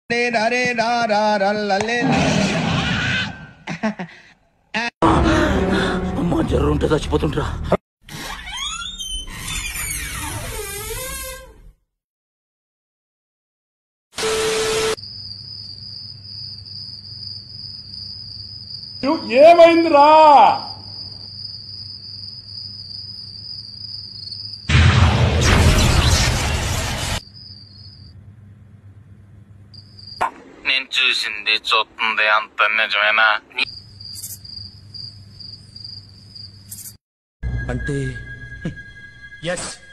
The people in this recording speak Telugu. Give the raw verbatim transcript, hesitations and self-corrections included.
అమ్మా జ్వరం ఉంటే చచ్చిపోతుంటరా. ఏమైందిరా? నేను చూసింది చూస్తుంది అంత నిజమేనా అంటే ఎస్